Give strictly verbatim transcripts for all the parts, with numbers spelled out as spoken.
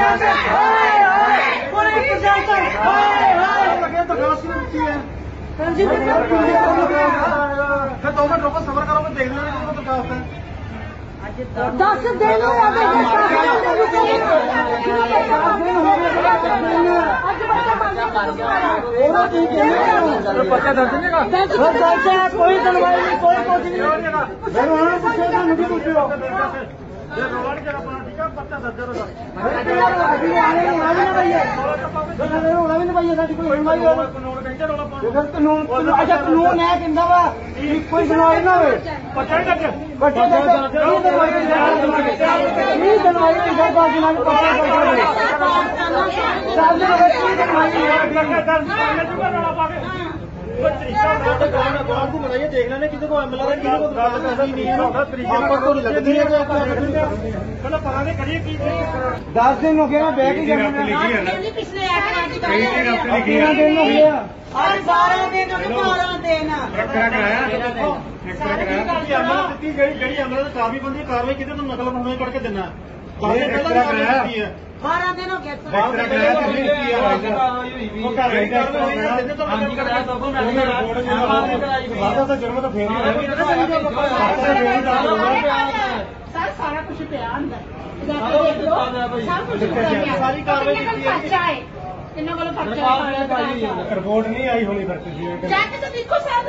दो मिनट रोको, सबर करो, मैं देख लेना दरखास्त है। दस दिन पक्का दस दिन का कोई सुनवाई नहीं, कोई कुछ नहीं। पत्ता दर्ज कानून अच्छा कानून है कि कोई सुनवाई ना हो पता नहीं लगे बनाइए, देख लेना किसी को एमएलए किसी को लगती है पता नहीं करिए की दस दिन हो गया बैग ही पिछले दिन हो गया और बारह दिन बारह दिन ਜਿਹੜੀ ਐਮਐਲਏ ਕਾਰਵਾਈ ਬੰਦੀ ਕਾਰਵਾਈ ਕਿਤੇ ਤੋਂ ਨਕਲ ਬਣਾਉਣੇ ਕਰਕੇ ਦੇਣਾ बारह दिन हो गया ਜੁਰਮ ਤਾਂ ਫੇਰ सर सारा कुछ पिया अंदर ਸਾਰੀ ਕਾਰਵਾਈ रिपोर्ट नहीं आई होनी फिर जाके तो देखो साहब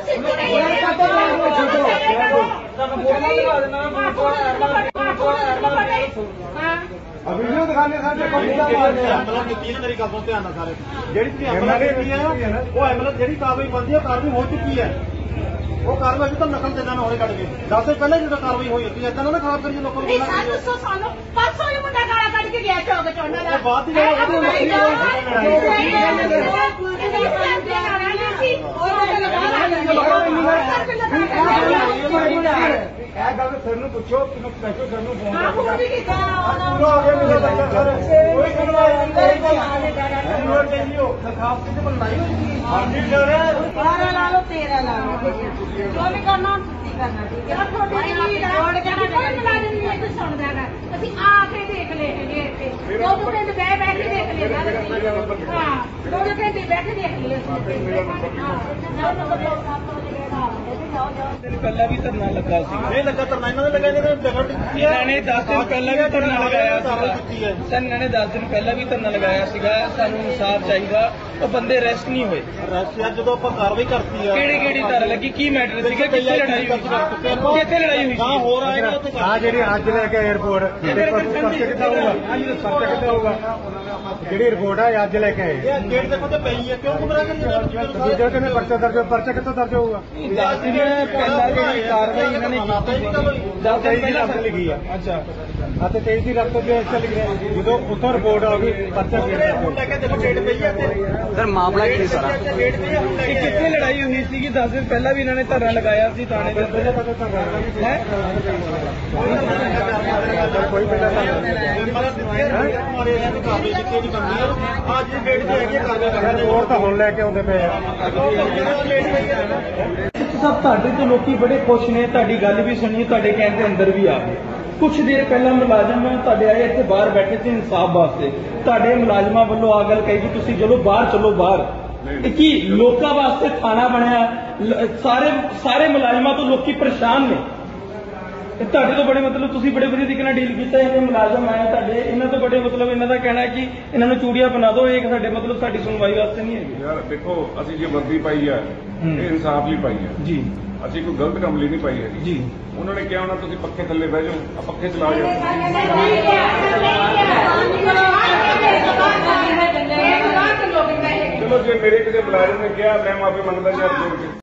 वीडियो दिखाने मेरी गल ध्यान ना सारे जी एमएलए वो एमएलए जी कार्रवाई बनती है कार्रवाई हो चुकी है वो कार्रवाई तो नकल देना मैं होने कट गए दस दिन पहले जो कार्रवाई हुई होती है इतना ना खराब करिए लोगों गल सर नूं पुछो स्पैशल सर नूं फोन बारह ला लो तेरह ला लो जो भी करना करना ठीक है ਅਸੀਂ ਆ ਕੇ ਦੇਖ ਲਏ ਹੈਗੇ ਇੱਥੇ ਦੋ ਦੋ ਘੰਟੇ ਬਹਿ ਬਹਿ ਕੇ ਦੇਖ ਲਿਆ ਹਾਂ ਦੋ ਦੋ ਘੰਟੇ ਬਹਿ ਕੇ ਦੇਖ ਲਿਆ ਪਹਿਲਾਂ ਵੀ ਧਰਨਾ ਲੱਗਾ ਸੀ ਇਹ ਲੱਗਾ ਧਰਨਾ ਇਹਨਾਂ ਨੇ ਲਗਾਇਆ ਨੇ ਜਗ੍ਹਾ ਦਿੱਤੀ ਹੈ ਇਹਨਾਂ ਨੇ ਦਸ ਦਿਨ ਪਹਿਲਾਂ ਵੀ ਧਰਨਾ ਲਗਾਇਆ ਸੀ ਸਰ ਇਹਨਾਂ ਨੇ ਦਸ ਦਿਨ ਪਹਿਲਾਂ ਵੀ ਧਰਨਾ ਲਗਾਇਆ ਸੀਗਾ ਸਾਨੂੰ ਇਨਸਾਫ ਚਾਹੀਦਾ ਉਹ ਬੰਦੇ ਅਰੈਸਟ ਨਹੀਂ ਹੋਏ ਅਰੈਸਟ ਜਦੋਂ ਆਪਾਂ ਕਾਰਵਾਈ ਕਰਤੀ ਆ ਕਿਹੜੀ ਕਿਹੜੀ ਧਾਰਾ ਲੱਗੀ ਕੀ ਮੈਟਰ ਸੀਗਾ ਕਿੱਥੇ ਲੜਾਈ ਹੋਈ ਕਿੱਥੇ ਲੜਾਈ ਹੋਈ ਹਾਂ ਹੋਰ ਆਏਗਾ ਉੱਥੇ ਆ ਜਿਹੜੀ ਅੱਜ ਲੈ ਕੇ 에어ਪੋਰਟ ਪਰਚਾ ਕਿੱਦਾਂ ਹੋਊਗਾ ਪਰਚਾ ਕਿੱਦਾਂ ਹੋਊਗਾ ਜਿਹੜੀ ਰਿਪੋਰਟ ਆ ਅੱਜ ਲੈ ਕੇ ਆਏ ਗੇਟ ਦੇ ਕੋਲ ਪਈ ਹੈ ਕਿਉਂ ਗੁੰਮਰਾਹ ਕਰੀ ਦੂਜਾ ਕਿਵੇਂ ਪਰਚਾ ਦਰਜ ਪਰਚਾ ਕਿੱਥੋਂ ਦਰਜ ਹੋਊਗਾ ਦਸ ਦਿਨ ਪਹਿਲਾਂ ਜਿਹੜੀ ਕਾਰਵਾਈ ਇਹਨਾਂ ਨੇ ਕੀਤੀ ਦਸ ਦਿਨ ਪਹਿਲਾਂ ਲਿਖੀ ਆ ਅੱਛਾ ਅਤੇ ਤੇਈਸ ਦੀ ਰਫਤ ਦੇ ਇਸ ਲਿਖ ਰਿਹਾ ਜਦੋਂ ਉੱਥੋਂ ਰਿਪੋਰਟ ਆ ਗਈ ਪਰਚਾ ਲੈ ਕੇ ਦੇਖੋ ਡੇਟ ਪਈ ਹੈ ਸਰ ਮਾਮਲਾ ਕੀ ਸਾਰਾ ਕਿੱਥੇ ਲੜਾਈ ਹੋਈ ਸੀਗੀ ਦਸ ਦਿਨ ਪਹਿਲਾਂ ਵੀ ਇਹਨਾਂ ਨੇ ਧਰਨਾ ਲਗਾਇਆ ਸੀ ਥਾਣੇ ਦੇ ਅੰਦਰ ਹੈ ਕੋਈ ਪਤਾ ਨਹੀਂ ਅੱਜ ਦੀ ਡੇਟ ਤੇ ਹੈਗੀ ਕਾਰਵਾਈ ਹੋਰ ਤਾਂ ਹੁਣ ਲੈ ਕੇ ਆਉਂਦੇ ਪਏ ਆ ਸਭ ਤੁਹਾਡੇ ਤੋਂ ਲੋਕੀ ਬੜੇ ਖੁਸ਼ ਨੇ ਤੁਹਾਡੀ ਗੱਲ ਵੀ ਸੁਣੀ ਤੁਹਾਡੇ ਕਹਿਣ ਦੇ ਅੰਦਰ ਵੀ ਆ ਗਏ ਕੁਛ ਦੇਰ ਪਹਿਲਾਂ ਮੁਲਾਜ਼ਮ ਤੁਹਾਡੇ ਆਏ ਇੱਥੇ ਬਾਹਰ ਬੈਠੇ ਸੀ ਇਨਸਾਫ ਵਾਸਤੇ ਤੁਹਾਡੇ ਮੁਲਾਜ਼ਮਾਂ ਵੱਲੋਂ ਆ ਗੱਲ ਕਹੀ ਕਿ ਤੁਸੀਂ ਚਲੋ ਬਾਹਰ ਚਲੋ ਬਾਹਰ ਕੀ ਲੋਕਾਂ ਵਾਸਤੇ ਥਾਣਾ ਬਣਿਆ ਸਾਰੇ ਸਾਰੇ ਮੁਲਾਜ਼ਮਾਂ ਤੋਂ ਲੋਕੀ ਪਰੇਸ਼ਾਨ ਨੇ ਤੁਹਾਡੇ ਤੋਂ ਬੜੇ ਮਤਲਬ ਤੁਸੀਂ ਬੜੇ ਵਧੀਆ ਤਰੀਕੇ ਨਾਲ ਡੀਲ ਕੀਤਾ ਇਹਦੇ ਮੁਲਾਜ਼ਮ ਆਏ ਤੁਹਾਡੇ ਇਹਨਾਂ ਤੋਂ ਬੜੇ ਮਤਲਬ ਇਹਨਾਂ ਦਾ ਕਹਿਣਾ ਹੈ ਕਿ ਇਹਨਾਂ ਨੂੰ ਚੂੜੀਆਂ ਬਣਾ ਦਿਓ ਇਹ ਸਾਡੇ ਮਤਲਬ ਸਾਡੀ ਸੁਣਵਾਈ ਵਾਸਤੇ ਨਹੀਂ ਹੈਗੀ ਯਾਰ ਦੇਖੋ ਅਸੀਂ ਜੇ ਵਰਦੀ ਪਾਈ ਹੈ ਇਹ ਇਨਸਾਫ ਲਈ ਪਾਈ ਹੈ ਜੀ ਅਸੀਂ ਕੋਈ ਗਲਤ ਕੰਮ ਲਈ ਨਹੀਂ ਪਾਈ ਹੈਗੀ ਜੀ ਉਹਨਾਂ ਨੇ ਕਿਹਾ ਹੋਣਾ ਤੁਸੀਂ ਪੱਖੇ ਥੱਲੇ ਬਹਿ ਜਾਓ ਆ ਪੱਖੇ ਚਲਾ ਜਾਓ ਚਲੋ ਜੇ ਮੇਰੇ ਕਿਸੇ ਮੁਲਾਜ਼ਮ ਨੇ ਕਿਹਾ ਮੈਂ ਮਾਫੀ ਮੰਗਦਾ ਯਾਰ